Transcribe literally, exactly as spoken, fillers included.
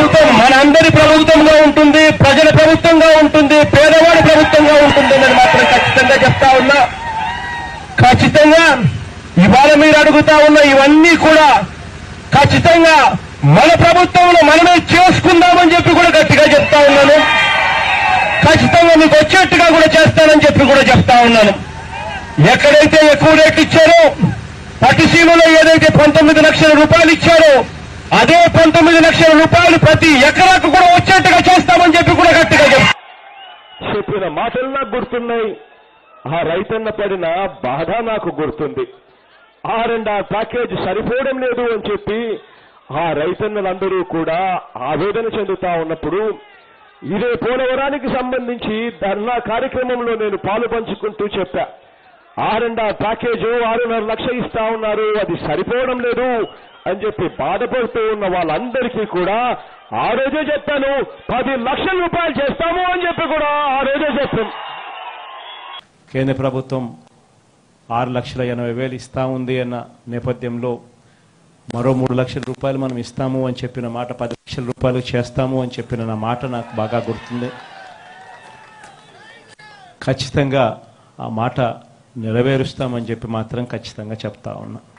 ప్రభుత్వం మనందరి ప్రభుత్వంగా ఉంటుంది, ప్రజల ప్రభుత్వంగా ఉంటుంది, పేదవాడి ప్రభుత్వంగా ఉంటుంది అని మాత్రం ఖచ్చితంగా చెప్తా ఉన్నా. ఖచ్చితంగా ఇవాళ మీరు అడుగుతా ఉన్న ఇవన్నీ కూడా ఖచ్చితంగా మన ప్రభుత్వంలో మనమే చేసుకుందామని చెప్పి కూడా గట్టిగా చెప్తా ఉన్నాను. ఖచ్చితంగా మీకు వచ్చేట్టుగా కూడా చేస్తానని చెప్పి కూడా చెప్తా ఉన్నాను. ఎక్కడైతే ఎక్కువ రేట్లు ఇచ్చారో, పట్టిసీమలో ఏదైతే పంతొమ్మిది లక్షల రూపాయలు ఇచ్చారో అదే పంతొమ్మిది లక్షల రూపాయలు ప్రతి ఎకరాకు కూడా వచ్చేట్టుగా చేస్తామని చెప్పి కూడా గట్టిగా చెప్పిన మాటలు నాకు గుర్తున్నాయి. ఆ రైతన్న పడిన బాధ నాకు గుర్తుంది. ఆ రెండా ప్యాకేజ్ సరిపోవడం లేదు అని చెప్పి ఆ రైతన్నలందరూ కూడా ఆవేదన చెందుతా ఉన్నప్పుడు ఇదే పోలవరానికి సంబంధించి ధర్నా కార్యక్రమంలో నేను పాలు పంచుకుంటూ చెప్పా, ఆరెండా ప్యాకేజ్ ఆరున్నర లక్ష ఇస్తా ఉన్నారు, అది సరిపోవడం లేదు అని చెప్పి బాధపడుతూ ఉన్న వాళ్ళందరికీ కూడా ఆ రోజే చెప్పాను, పది లక్షల రూపాయలు చేస్తాము అని చెప్పి కూడా ఆ రోజే చెప్పాను. కేంద్ర ప్రభుత్వం ఆరు లక్షల ఎనభై వేలు ఇస్తా ఉంది అన్న నేపథ్యంలో మరో మూడు లక్షల రూపాయలు మనం ఇస్తాము అని చెప్పిన మాట, పది లక్షల రూపాయలు చేస్తాము అని చెప్పిన నా మాట నాకు బాగా గుర్తుంది. ఖచ్చితంగా ఆ మాట నెరవేరుస్తామని చెప్పి మాత్రం ఖచ్చితంగా చెప్తా ఉన్నా.